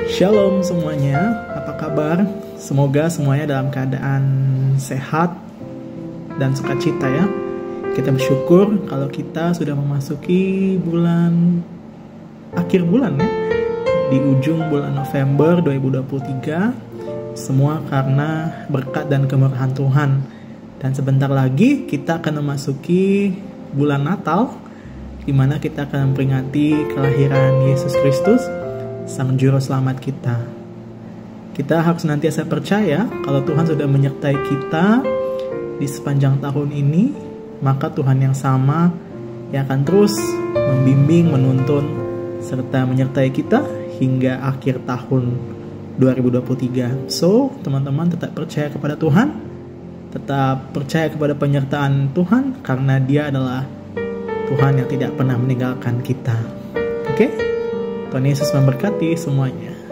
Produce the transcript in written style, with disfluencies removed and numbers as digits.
Shalom semuanya, apa kabar? Semoga semuanya dalam keadaan sehat dan sukacita ya. Kita bersyukur kalau kita sudah memasuki akhir bulan ya, di ujung bulan November 2023. Semua karena berkat dan kemurahan Tuhan. Dan sebentar lagi kita akan memasuki bulan Natal, di mana kita akan memperingati kelahiran Yesus Kristus, Sang Juru Selamat kita. Kita harus senantiasa percaya kalau Tuhan sudah menyertai kita di sepanjang tahun ini, maka Tuhan yang sama yang akan terus membimbing, menuntun, serta menyertai kita hingga akhir tahun 2023. So, teman-teman tetap percaya kepada Tuhan, tetap percaya kepada penyertaan Tuhan, karena Dia adalah Tuhan yang tidak pernah meninggalkan kita. Oke? Tuhan Yesus memberkati semuanya.